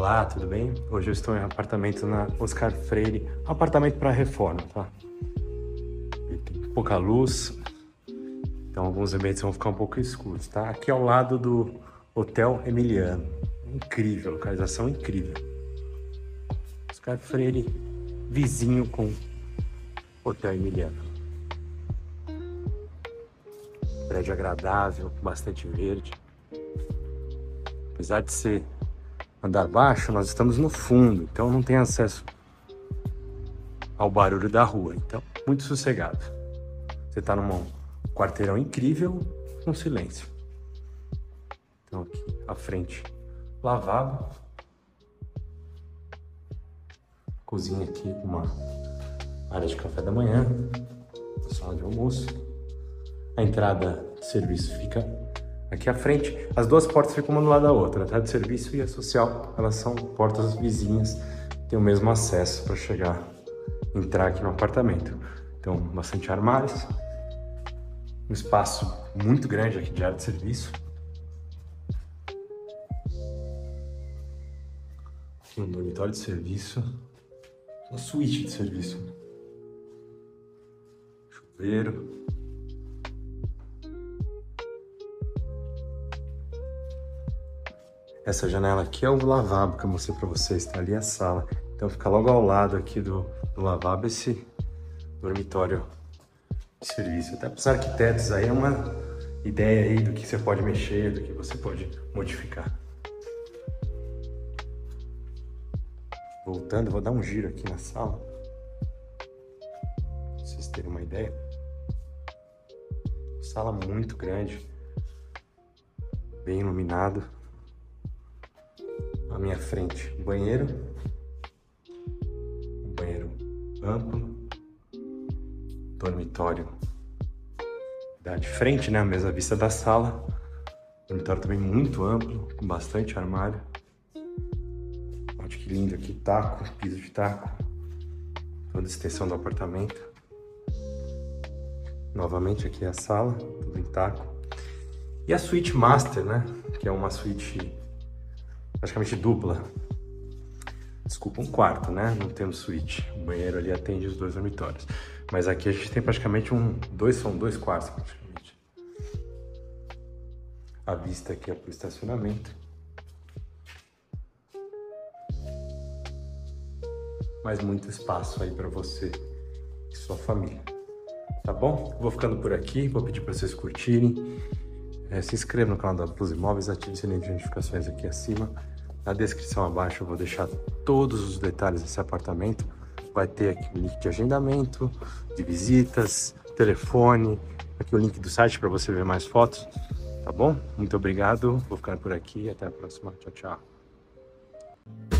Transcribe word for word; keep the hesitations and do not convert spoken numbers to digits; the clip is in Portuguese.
Olá, tudo bem? Hoje eu estou em um apartamento na Oscar Freire, um apartamento para reforma, tá? E tem pouca luz, então alguns ambientes vão ficar um pouco escuros, tá? Aqui ao lado do Hotel Emiliano, incrível, localização incrível. Oscar Freire, vizinho com Hotel Emiliano. Prédio agradável, bastante verde. Apesar de ser andar baixo, nós estamos no fundo, então não tem acesso ao barulho da rua, então muito sossegado. Você está num quarteirão incrível, com silêncio. Então aqui à frente, lavabo, cozinha aqui, uma área de café da manhã, sala de almoço. A entrada de serviço fica aqui à frente. As duas portas ficam uma do lado da outra, a entrada de serviço e a social, elas são portas vizinhas, tem o mesmo acesso para chegar, entrar aqui no apartamento. Então, bastante armários, um espaço muito grande aqui de área de serviço. Aqui um dormitório de serviço, uma suíte de serviço. Chuveiro. Essa janela aqui é o lavabo que eu mostrei para vocês, tá ali a sala. Então fica logo ao lado aqui do, do lavabo esse dormitório de serviço. Até para os arquitetos aí é uma ideia aí do que você pode mexer, do que você pode modificar. Voltando, vou dar um giro aqui na sala, para vocês terem uma ideia. Sala muito grande, bem iluminado. À minha frente, banheiro, um banheiro amplo, dormitório dá de frente, né, a mesma vista da sala, dormitório também muito amplo, com bastante armário. Olha que lindo aqui, taco, piso de taco, toda a extensão do apartamento. Novamente aqui a sala, tudo em taco. E a suíte master, né, que é uma suíte praticamente dupla. Desculpa, um quarto, né? Não temos suíte. O banheiro ali atende os dois dormitórios. Mas aqui a gente tem praticamente um... Dois, são dois quartos, praticamente. A vista aqui é para o estacionamento. Mas muito espaço aí para você e sua família. Tá bom? Vou ficando por aqui. Vou pedir para vocês curtirem. É, se inscreva no canal da Plus Imóveis, ative o sininho de notificações aqui acima. Na descrição abaixo eu vou deixar todos os detalhes desse apartamento. Vai ter aqui o link de agendamento, de visitas, telefone, aqui o link do site para você ver mais fotos, tá bom? Muito obrigado, vou ficando por aqui, até a próxima, tchau, tchau.